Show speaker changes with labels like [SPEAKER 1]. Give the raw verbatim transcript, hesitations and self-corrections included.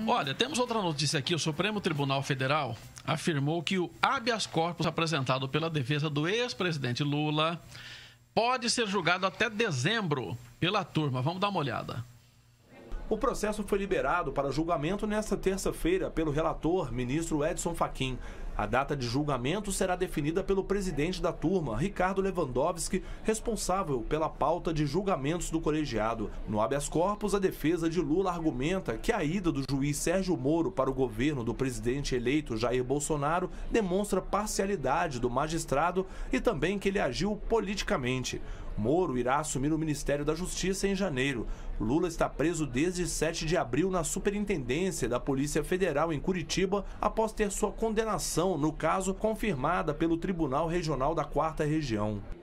[SPEAKER 1] Olha, temos outra notícia aqui. O Supremo Tribunal Federal afirmou que o habeas corpus apresentado pela defesa do ex-presidente Lula pode ser julgado até dezembro pela turma. Vamos dar uma olhada.
[SPEAKER 2] O processo foi liberado para julgamento nesta terça-feira pelo relator, ministro Edson Fachin. A data de julgamento será definida pelo presidente da turma, Ricardo Lewandowski, responsável pela pauta de julgamentos do colegiado. No habeas corpus, a defesa de Lula argumenta que a ida do juiz Sérgio Moro para o governo do presidente eleito Jair Bolsonaro demonstra parcialidade do magistrado e também que ele agiu politicamente. Moro irá assumir o Ministério da Justiça em janeiro. Lula está preso desde sete de abril na Superintendência da Polícia Federal em Curitiba, após ter sua condenação no caso confirmada pelo Tribunal Regional da Quarta Região.